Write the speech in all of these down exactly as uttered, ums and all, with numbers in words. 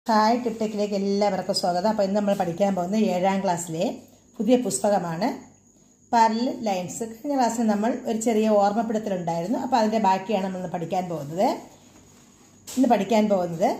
Hi ടിപ്ടെക്കിലേക്ക് എല്ലാവർക്കും സ്വാഗതം. അപ്പോൾ ഇന്ന് നമ്മൾ പഠിക്കാൻ പോകുന്നത് ഏഴാം ക്ലാസ്സിലെ പുതിയ പുസ്തകമാണ് പാരലൽ ലൈൻസ്. കഴിഞ്ഞ ക്ലാസ്സിൽ നമ്മൾ ഒരു ചെറിയ ഓർമ്മപ്പെടുത്തലുണ്ടായിരുന്നു. അപ്പോൾ അതിൻ്റെ ബാക്കിയാണ് നമ്മൾ ഇന്ന് പഠിക്കാൻ പോകുന്നത്. ഇന്ന് പഠിക്കാൻ പോകുന്നത്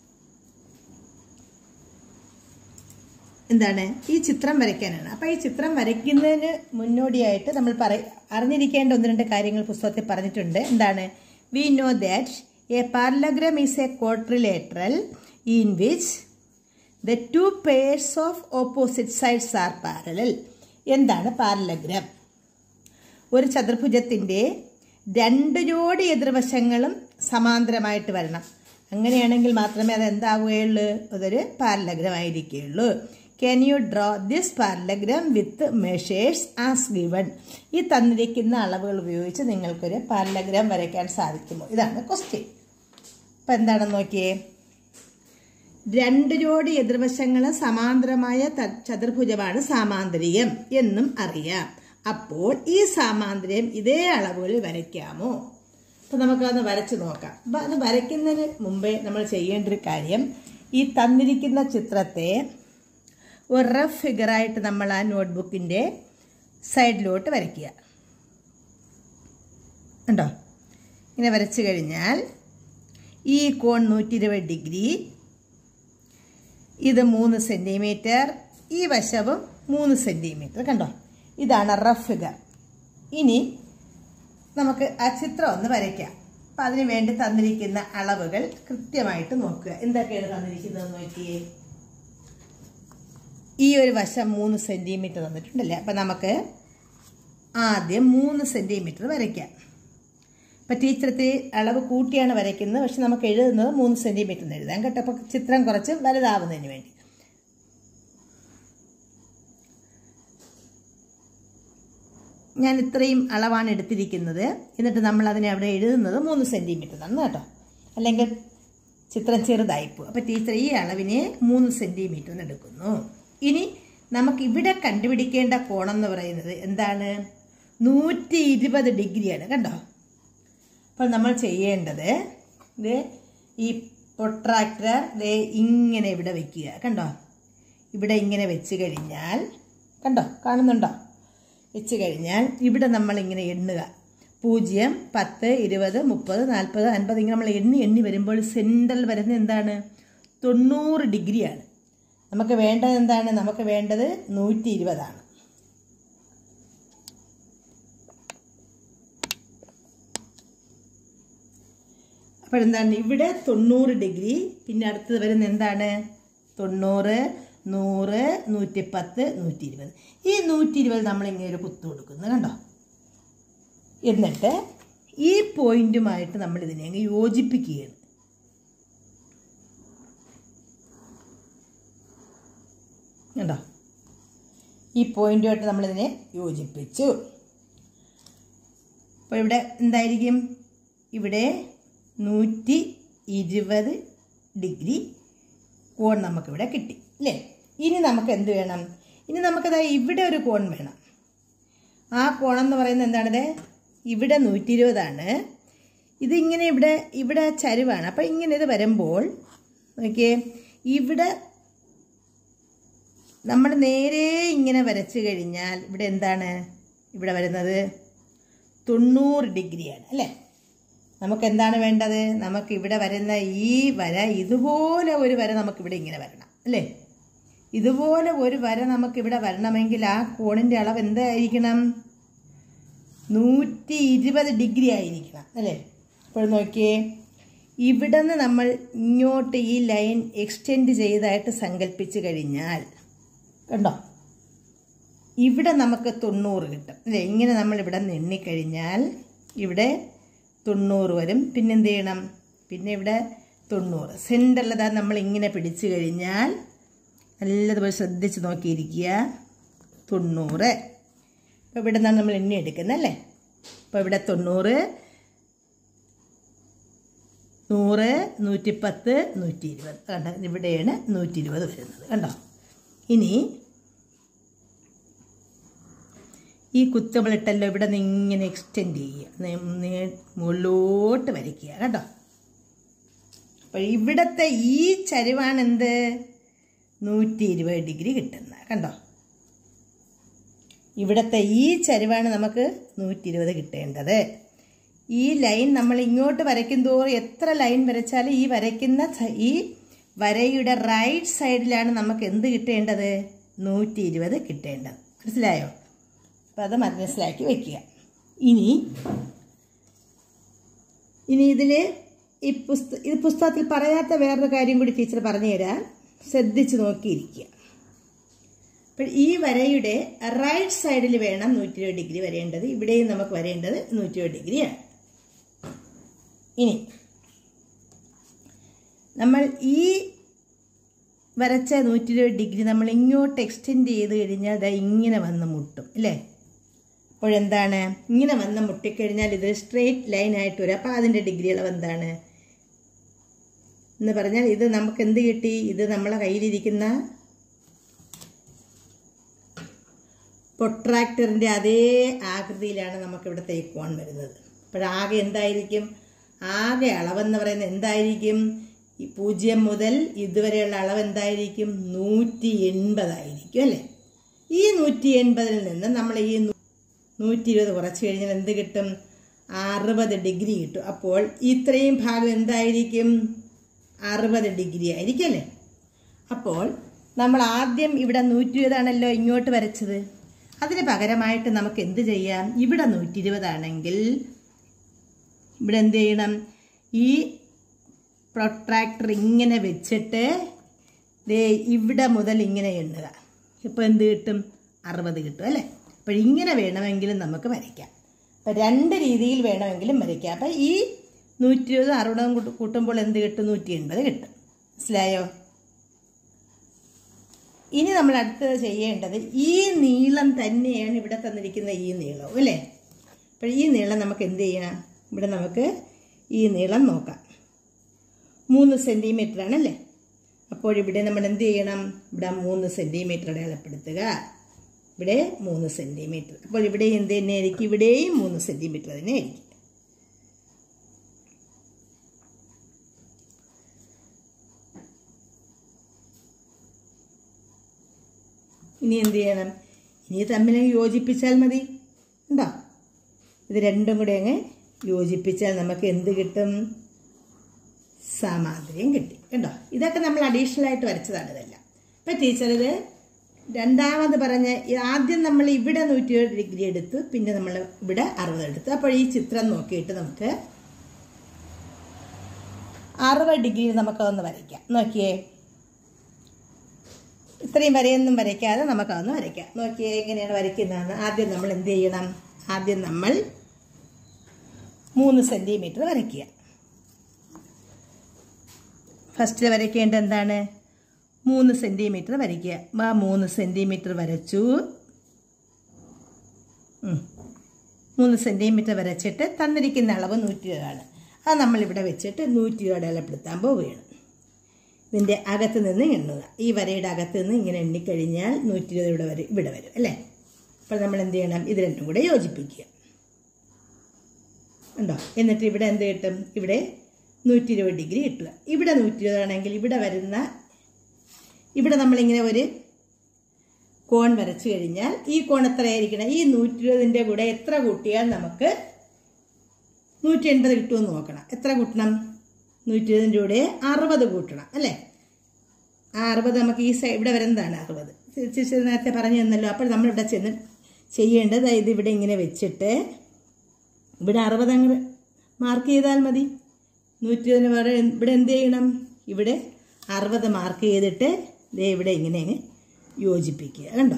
എന്താണ്? ഈ ചിത്രം വരയ്ക്കാനാണ്. അപ്പോൾ ഈ ചിത്രം വരയ്ക്കുന്നതിന് മുന്നോടിയായിട്ട് നമ്മൾ പറ അറിഞ്ഞിരിക്കേണ്ട ഒന്ന് രണ്ട് കാര്യങ്ങൾ പുസ്തകത്തിൽ പറഞ്ഞിട്ടുണ്ട്. എന്താണ്? We know that a parallelogram is a quadrilateral in which the two pairs of opposite sides are parallel. എന്താണ് പാരലഗ്രാം? ഒരു ചതുർഭുജത്തിൻ്റെ രണ്ട് ജോഡി എതിർവശങ്ങളും സമാന്തരമായിട്ട് വരണം. അങ്ങനെയാണെങ്കിൽ മാത്രമേ അത് എന്താവുകയുള്ളൂ? അതൊരു പാരലഗ്രാം ആയിരിക്കുകയുള്ളൂ. Can you draw this parallelogram with measures as given? ഈ തന്നിരിക്കുന്ന അളവുകൾ ഉപയോഗിച്ച് നിങ്ങൾക്കൊരു പാരലഗ്രാം വരയ്ക്കാൻ സാധിക്കുമോ? ഇതാണ് ക്വസ്റ്റ്യൻ. അപ്പം എന്താണെന്ന് നോക്കിയേ. രണ്ട് ജോഡി എതിർവശങ്ങളും സമാന്തരമായ ചതുർഭുജമാണ് സാമാന്തരികം എന്നും അറിയാം. അപ്പോൾ ഈ സാമാന്തര്യം ഇതേ അളവുകളിൽ വരയ്ക്കാമോ? അപ്പൊ നമുക്കതൊന്ന് വരച്ചു നോക്കാം. അപ്പൊ അത് വരയ്ക്കുന്നതിന് മുമ്പേ നമ്മൾ ചെയ്യേണ്ട ഒരു കാര്യം, ഈ തന്നിരിക്കുന്ന ചിത്രത്തെ ഒരു റഫ് ഫിഗറായിട്ട് നമ്മൾ ആ നോട്ട്ബുക്കിന്റെ സൈഡിലോട്ട് വരയ്ക്കുക. ഉണ്ടോ? ഇങ്ങനെ വരച്ചു കഴിഞ്ഞാൽ ഈ കോൺ നൂറ്റി ഇരുപത് ഡിഗ്രി, ഇത് മൂന്ന് സെന്റിമീറ്റർ, ഈ വശവും മൂന്ന് സെന്റിമീറ്റർ. കണ്ടോ? ഇതാണ് റഫ് ഫിഗർ. ഇനി നമുക്ക് ആ ചിത്രം ഒന്ന് വരയ്ക്കാം. അപ്പം അതിന് വേണ്ടി തന്നിരിക്കുന്ന അളവുകൾ കൃത്യമായിട്ട് നോക്കുക. എന്തൊക്കെയാണ് തന്നിരിക്കുന്നത് നോക്കിയേ. ഈ ഒരു വശം മൂന്ന് സെന്റിമീറ്റർ തന്നിട്ടുണ്ടല്ലേ. അപ്പം നമുക്ക് ആദ്യം മൂന്ന് സെന്റിമീറ്റർ വരയ്ക്കാം. അപ്പം ടീച്ചറത്തെ അളവ് കൂട്ടിയാണ് വരയ്ക്കുന്നത്, പക്ഷെ നമുക്ക് എഴുതുന്നത് മൂന്ന് സെന്റിമീറ്റർ എന്ന് എഴുതാം കേട്ടോ. അപ്പം ചിത്രം കുറച്ച് വലുതാവുന്നതിന് വേണ്ടി. ഞാൻ ഇത്രയും അളവാണ് എടുത്തിരിക്കുന്നത്. എന്നിട്ട് നമ്മൾ അതിനെ അവിടെ എഴുതുന്നത് മൂന്ന് സെന്റിമീറ്റർ ആണ് കേട്ടോ, അല്ലെങ്കിൽ ചിത്രം ചെറുതായിപ്പോ. അപ്പം ടീച്ചർ ഈ അളവിനെ മൂന്ന് സെന്റിമീറ്റർ എന്ന് എടുക്കുന്നു. ഇനി നമുക്ക് ഇവിടെ കണ്ടുപിടിക്കേണ്ട കോണം എന്ന് പറയുന്നത് എന്താണ്? നൂറ്റി ഇരുപത് ഡിഗ്രിയാണ്. കണ്ടോ? അപ്പോൾ നമ്മൾ ചെയ്യേണ്ടത് ഇത് ഈ പ്രൊട്രാക്ടർ ദേ ഇങ്ങനെ ഇവിടെ വെക്കുക. കണ്ടോ? ഇവിടെ ഇങ്ങനെ വെച്ച് കഴിഞ്ഞാൽ, കണ്ടോ? കാണുന്നുണ്ടോ? വെച്ച് കഴിഞ്ഞാൽ ഇവിടെ നമ്മൾ ഇങ്ങനെ എണ്ണുക. പൂജ്യം, പത്ത്, ഇരുപത്, മുപ്പത്, നാൽപ്പത്, അൻപത്, ഇങ്ങനെ നമ്മൾ എണ്ണി എണ്ണി വരുമ്പോൾ സെൻട്രൽ വരുന്നത് എന്താണ്? തൊണ്ണൂറ് ഡിഗ്രിയാണ്. നമുക്ക് വേണ്ടത് എന്താണ്? നമുക്ക് വേണ്ടത് നൂറ്റി ഇരുപതാണ്. അപ്പോൾ എന്താണ്? ഇവിടെ തൊണ്ണൂറ് ഡിഗ്രി, പിന്നെ അടുത്തത് വരുന്നത് എന്താണ്? തൊണ്ണൂറ്, നൂറ്, നൂറ്റിപ്പത്ത്, നൂറ്റി ഇരുപത്. ഈ നൂറ്റി ഇരുപത് നമ്മളിങ്ങനെ ഒരു കുത്തു കൊടുക്കുന്നു. കണ്ടോ? എന്നിട്ട് ഈ പോയിന്റുമായിട്ട് നമ്മൾ ഇതിനെ അങ്ങ് യോജിപ്പിക്കുകയാണ്. കണ്ടോ? ഈ പോയിന്റുമായിട്ട് നമ്മളിതിനെ യോജിപ്പിച്ചു. അപ്പോൾ ഇവിടെ എന്തായിരിക്കും? ഇവിടെ നൂറ്റി ഇരുപത് ഡിഗ്രി കോൺ നമുക്കിവിടെ കിട്ടി അല്ലേ? ഇനി നമുക്ക് എന്ത് വേണം? ഇനി നമുക്കത് ഇവിടെ ഒരു കോൺ വേണം. ആ കോണെന്ന് പറയുന്നത് എന്താണത്? ഇവിടെ നൂറ്റി ഇരുപതാണ്. ഇതിങ്ങനെ ഇവിടെ ഇവിടെ ചരിവാണ്. അപ്പം ഇങ്ങനെ ഇത് വരുമ്പോൾ നോക്കിയേ, ഇവിടെ നമ്മൾ നേരെ ഇങ്ങനെ വരച്ചു കഴിഞ്ഞാൽ ഇവിടെ എന്താണ്? ഇവിടെ വരുന്നത് തൊണ്ണൂറ് ഡിഗ്രിയാണ് അല്ലേ? നമുക്ക് എന്താണ് വേണ്ടത്? നമുക്ക് ഇവിടെ വരുന്ന ഈ വര, ഇതുപോലെ ഒരു വര നമുക്കിവിടെ ഇങ്ങനെ വരണം അല്ലേ? ഇതുപോലെ ഒരു വര നമുക്കിവിടെ വരണമെങ്കിൽ ആ കോണിൻ്റെ അളവ് എന്തായിരിക്കണം? നൂറ്റി ഇരുപത് ഡിഗ്രി ആയിരിക്കണം അല്ലേ? അപ്പോൾ നോക്കിയേ, ഇവിടെ നിന്ന് നമ്മൾ ഇങ്ങോട്ട് ഈ ലൈൻ എക്സ്റ്റെൻഡ് ചെയ്തതായിട്ട് സങ്കല്പിച്ച് കഴിഞ്ഞാൽ കണ്ടോ, ഇവിടെ നമുക്ക് തൊണ്ണൂറ് കിട്ടും അല്ലേ? ഇങ്ങനെ നമ്മൾ ഇവിടെ നിന്ന് എണ്ണിക്കഴിഞ്ഞാൽ ഇവിടെ തൊണ്ണൂറ് വരും. പിന്നെ എന്ത് ചെയ്യണം? പിന്നെ ഇവിടെ തൊണ്ണൂറ് സെൻറ്ററിലതാ നമ്മൾ ഇങ്ങനെ പിടിച്ചു കഴിഞ്ഞാൽ നല്ലതുപോലെ ശ്രദ്ധിച്ച് നോക്കിയിരിക്കുക. തൊണ്ണൂറ്. അപ്പോൾ ഇവിടെ നിന്നാണ് നമ്മൾ എണ്ണി എടുക്കുന്നത് അല്ലേ? അപ്പോൾ ഇവിടെ തൊണ്ണൂറ്, നൂറ്, നൂറ്റിപ്പത്ത്, നൂറ്റി ഇരുപത്. കണ്ടോ? ഇവിടെയാണ് നൂറ്റി ഇരുപത് വരുന്നത്. കണ്ടോ? ഇനി ഈ കുത്തുകളിട്ടല്ലോ ഇവിടെ നിന്ന് ഇങ്ങനെ എക്സ്റ്റെൻഡ് ചെയ്യുക, മുകളിലോട്ട് വരയ്ക്കുക. കേട്ടോ? അപ്പോൾ ഇവിടുത്തെ ഈ ചരിവാണ് എന്ത് നൂറ്റി ഇരുപത് ഡിഗ്രി കിട്ടുന്നത്. കണ്ടോ, ഇവിടുത്തെ ഈ ചരിവാണ് നമുക്ക് നൂറ്റി ഇരുപത് കിട്ടേണ്ടത്. ഈ ലൈൻ നമ്മൾ ഇങ്ങോട്ട് വരയ്ക്കും തോറും എത്ര ലൈൻ വരച്ചാലും ഈ വരയ്ക്കുന്ന ഈ വരയുടെ റൈറ്റ് സൈഡിലാണ് നമുക്ക് എന്ത് കിട്ടേണ്ടത് നൂറ്റി ഇരുപത് കിട്ടേണ്ടത്. മനസ്സിലായോ? അപ്പം അത് മനസ്സിലാക്കി വെക്കുക. ഇനി ഇനി ഇതിൽ ഈ പുസ്ത ഇത് പുസ്തകത്തിൽ പറയാത്ത വേറൊരു കാര്യം കൂടി ടീച്ചർ പറഞ്ഞു തരാം, ശ്രദ്ധിച്ച് നോക്കിയിരിക്കുക. അപ്പോൾ ഈ വരയുടെ റൈറ്റ് സൈഡിൽ വേണം നൂറ്റി ഇരുപത് ഡിഗ്രി വരേണ്ടത്. ഇവിടെയും നമുക്ക് വരേണ്ടത് നൂറ്റി ഇരുപത് ഡിഗ്രിയാണ്. ഇനി നമ്മൾ ഈ വരച്ച നൂറ്റി ഇരുപത് ഡിഗ്രി നമ്മൾ ഇങ്ങോട്ട് എക്സ്റ്റെൻഡ് ചെയ്ത് കഴിഞ്ഞാൽ അത് ഇങ്ങനെ വന്ന് മുട്ടും അല്ലേ? അപ്പോഴെന്താണ്, ഇങ്ങനെ വന്ന് മുട്ടിക്കഴിഞ്ഞാൽ ഇത് സ്ട്രെയിറ്റ് ലൈൻ ആയിട്ട് വരും. അപ്പോൾ അതിൻ്റെ ഡിഗ്രി അളവ് എന്താണ് എന്ന് പറഞ്ഞാൽ ഇത് നമുക്ക് എന്ത് കിട്ടി, ഇത് നമ്മളെ കയ്യിലിരിക്കുന്ന പ്രൊട്രാക്ടറിൻ്റെ അതേ ആകൃതിയിലാണ് നമുക്കിവിടുത്തെ ഈ കോൺ വരുന്നത്. അപ്പോഴാകെ എന്തായിരിക്കും, ആകെ അളവെന്ന് പറയുന്നത് എന്തായിരിക്കും, ഈ പൂജ്യം മുതൽ ഇതുവരെയുള്ള അളവ് എന്തായിരിക്കും നൂറ്റി എൺപതായിരിക്കും അല്ലേ? ഈ നൂറ്റി എൺപതിൽ നിന്ന് നമ്മൾ ഈ നൂറ്റി ഇരുപത് കുറച്ച് കഴിഞ്ഞാൽ എന്ത് കിട്ടും, അറുപത് ഡിഗ്രി കിട്ടും. അപ്പോൾ ഇത്രയും ഭാഗം എന്തായിരിക്കും അറുപത് ഡിഗ്രി ആയിരിക്കും അല്ലേ? അപ്പോൾ നമ്മൾ ആദ്യം ഇവിടെ നൂറ്റി ഇരുപതാണല്ലോ ഇങ്ങോട്ട് വരച്ചത്, അതിന് പകരമായിട്ട് നമുക്ക് എന്ത് ചെയ്യാം, ഇവിടെ നൂറ്റി ഇരുപതാണെങ്കിൽ ഇവിടെ എന്ത് ചെയ്യണം, ഈ പ്രൊട്രാക്ടർ ഇങ്ങനെ വെച്ചിട്ട് ദേ ഇവിടെ മുതൽ ഇങ്ങനെ എണ്ണുക. ഇപ്പോൾ എന്ത് കിട്ടും, അറുപത് കിട്ടും അല്ലേ? അപ്പോൾ ഇങ്ങനെ വേണമെങ്കിലും നമുക്ക് വരയ്ക്കാം. അപ്പോൾ രണ്ട് രീതിയിൽ വേണമെങ്കിലും വരയ്ക്കാം. അപ്പോൾ ഈ നൂറ്റി ഇരുപത് അറുപതും കൂട്ടുമ്പോൾ എന്ത് കിട്ടും, നൂറ്റി എൺപത് കിട്ടും. മനസ്സിലായോ? ഇനി നമ്മൾ അടുത്തത് ചെയ്യേണ്ടത് ഈ നീളം തന്നെയാണ് ഇവിടെ തന്നിരിക്കുന്ന ഈ നീളവും അല്ലേ? അപ്പോൾ ഈ നീളം നമുക്ക് എന്ത് ചെയ്യണം, ഇവിടെ നമുക്ക് ഈ നീളം നോക്കാം. മൂന്ന് സെൻറ്റിമീറ്റർ ആണല്ലേ? അപ്പോൾ ഇവിടെ നമ്മൾ എന്ത് ചെയ്യണം, ഇവിടെ മൂന്ന് സെൻറ്റിമീറ്റർ അടയാളപ്പെടുത്തുക. ഇവിടെ മൂന്ന് സെൻറ്റിമീറ്റർ. അപ്പോൾ ഇവിടെ എന്ത് തന്നെയായിരിക്കും, ഇവിടെയും മൂന്ന് സെൻറ്റിമീറ്റർ തന്നെ ആയിരിക്കും. ഇനി എന്ത് ചെയ്യണം, ഇനി തമ്മിൽ യോജിപ്പിച്ചാൽ മതി. ഉണ്ടോ, ഇത് രണ്ടും കൂടെ അങ്ങ് യോജിപ്പിച്ചാൽ നമുക്ക് എന്ത് കിട്ടും, സമാന്തരം കിട്ടി. കണ്ടോ, ഇതൊക്കെ നമ്മൾ അഡീഷണൽ ആയിട്ട് വരച്ചതാണ് ഇതെല്ലാം. അപ്പം ടീച്ചർ ഇത് രണ്ടാമത് പറഞ്ഞ ആദ്യം നമ്മൾ ഇവിടെ നൂറ്റി ഇരുപത് ഡിഗ്രി എടുത്തു, പിന്നെ നമ്മൾ ഇവിടെ അറുപത് എടുത്തു. അപ്പോൾ ഈ ചിത്രം നോക്കിയിട്ട് നമുക്ക് അറുപത് ഡിഗ്രി നമുക്കതൊന്ന് വരയ്ക്കാം. നോക്കിയേ, ഇത്രയും വരെയൊന്നും വരയ്ക്കാതെ നമുക്കതൊന്ന് വരയ്ക്കാം. നോക്കിയേ എങ്ങനെയാണ് വരയ്ക്കുന്നതെന്ന്. ആദ്യം നമ്മൾ എന്ത് ചെയ്യണം, ആദ്യം നമ്മൾ മൂന്ന് സെൻറ്റിമീറ്റർ വരയ്ക്കുക. ഫസ്റ്റിൽ വരയ്ക്കേണ്ടത് എന്താണ്, മൂന്ന് സെൻറ്റിമീറ്റർ വരയ്ക്കുക. ആ മൂന്ന് സെൻറ്റിമീറ്റർ വരച്ചു. മൂന്ന് സെൻറ്റിമീറ്റർ വരച്ചിട്ട് തന്നിരിക്കുന്ന അളവ് നൂറ്റി ഇരുപതാണ്. അത് നമ്മളിവിടെ വെച്ചിട്ട് നൂറ്റി ഇരുപത് അടയാളപ്പെടുത്താൻ പോവുകയാണ്. ഇതിൻ്റെ അകത്ത് നിന്ന് എണ്ണുക. ഈ വരയുടെ അകത്ത് നിന്ന് ഇങ്ങനെ എണ്ണിക്കഴിഞ്ഞാൽ നൂറ്റി ഇരുപത് ഇവിടെ വരും, ഇവിടെ വരും അല്ലേ? അപ്പോൾ നമ്മൾ എന്ത് ചെയ്യണം, ഇത് രണ്ടും കൂടെ യോജിപ്പിക്കുക. ഉണ്ടോ? എന്നിട്ട് ഇവിടെ എന്ത് കിട്ടും, ഇവിടെ നൂറ്റി ഇരുപത് ഡിഗ്രി കിട്ടുക. ഇവിടെ നൂറ്റി ഇരുപതാണെങ്കിൽ ഇവിടെ വരുന്ന ഇവിടെ നമ്മളിങ്ങനെ ഒരു കോൺ വരച്ചു കഴിഞ്ഞാൽ ഈ കോൺ എത്രയായിരിക്കണം, ഈ നൂറ്റി ഇരുപതിൻ്റെ കൂടെ എത്ര കൂട്ടിയാൽ നമുക്ക് നൂറ്റി എൺപത് കിട്ടുമെന്ന് നോക്കണം. എത്ര കൂട്ടണം, നൂറ്റി ഇരുപതിൻ്റെ കൂടെ അറുപത് കൂട്ടണം അല്ലേ? ആ അറുപത് നമുക്ക് ഈ സൈഡ് ഇവിടെ വരുന്നതാണ് അറുപത്. നേരത്തെ പറഞ്ഞു തന്നല്ലോ. അപ്പോൾ നമ്മളിവിടെ ചെന്ന് ചെയ്യേണ്ടത് ഇത് ഇവിടെ ഇങ്ങനെ വെച്ചിട്ട് ഇവിടെ അറുപത് അങ്ങ് മാർക്ക് ചെയ്താൽ മതി. നൂറ്റി ഇരുപതിന് വരെ ഇവിടെ എന്ത് ചെയ്യണം, ഇവിടെ അറുപത് മാർക്ക് ചെയ്തിട്ട് ദേ ഇവിടെ ഇങ്ങനെ അങ്ങ് യോജിപ്പിക്കുക. കണ്ടോ?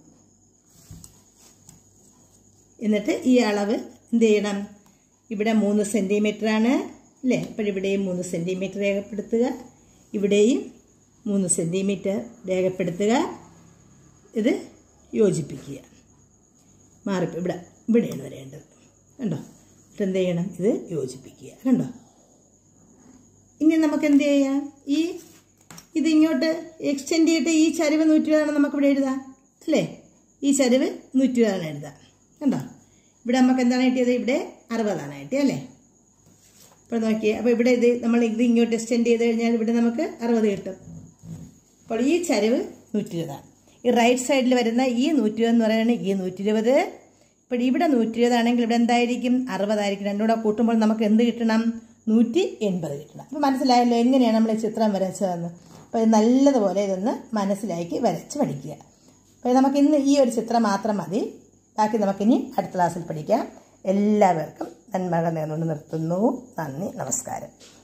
എന്നിട്ട് ഈ അളവ് എന്ത് ചെയ്യണം, ഇവിടെ മൂന്ന് സെൻറ്റിമീറ്റർ ആണ് അല്ലേ? അപ്പോൾ ഇവിടെയും മൂന്ന് സെൻറ്റിമീറ്റർ രേഖപ്പെടുത്തുക, ഇവിടെയും മൂന്ന് സെൻറ്റിമീറ്റർ രേഖപ്പെടുത്തുക. ഇത് യോജിപ്പിക്കുക. മാറിപ്പോൾ ഇവിടെ ഇവിടെയാണ് വരേണ്ടത്. കണ്ടോ? എന്നിട്ട് എന്ത് ചെയ്യണം, ഇത് യോജിപ്പിക്കുക. കണ്ടോ? ഇനി നമുക്ക് എന്ത് ചെയ്യാം, ഈ ഇത് ഇങ്ങോട്ട് എക്സ്റ്റെൻഡ് ചെയ്തിട്ട് ഈ ചരിവ് നൂറ്റി ഇരുപതാണ് നമുക്കിവിടെ എഴുതാം അല്ലേ? ഈ ചരിവ് നൂറ്റി ഇരുപതാണ് എഴുതാം. കണ്ടോ? ഇവിടെ നമുക്ക് എന്താണ് കിട്ടിയത്, ഇവിടെ അറുപതാണ് കിട്ടിയത് അല്ലേ? അപ്പോൾ നോക്കിയേ, അപ്പോൾ ഇവിടെ ഇത് നമ്മൾ ഇത് ഇങ്ങോട്ട് എക്സ്റ്റെൻഡ് ചെയ്ത് കഴിഞ്ഞാൽ ഇവിടെ നമുക്ക് അറുപത് കിട്ടും. അപ്പോൾ ഈ ചരിവ് നൂറ്റി ഇരുപതാണ്. ഈ റൈറ്റ് സൈഡിൽ വരുന്ന ഈ നൂറ്റി ഇരുപത് എന്ന് പറയുന്നത് ഈ നൂറ്റി ഇരുപത്. ഇപ്പോൾ ഇവിടെ നൂറ്റി ഇരുപതാണെങ്കിൽ ഇവിടെ എന്തായിരിക്കും? അറുപതായിരിക്കും. രണ്ടും കൂടെ കൂട്ടുമ്പോൾ നമുക്ക് എന്ത് കിട്ടണം? നൂറ്റി എൺപത് കിട്ടണം. അപ്പോൾ മനസ്സിലായല്ലോ എങ്ങനെയാണ് നമ്മൾ ഈ ചിത്രം വരച്ചതെന്ന്. അപ്പോൾ ഇത് നല്ലതുപോലെ ഇതൊന്ന് മനസ്സിലാക്കി വരച്ച് പഠിക്കുക. അപ്പോൾ നമുക്ക് ഇന്ന് ഈ ഒരു ചിത്രം മാത്രം മതി. ബാക്കി നമുക്കിനി അടുത്ത ക്ലാസ്സിൽ പഠിക്കാം. എല്ലാവർക്കും നന്മകൾ നേർന്നുകൊണ്ട് നിർത്തുന്നു. നന്ദി, നമസ്കാരം.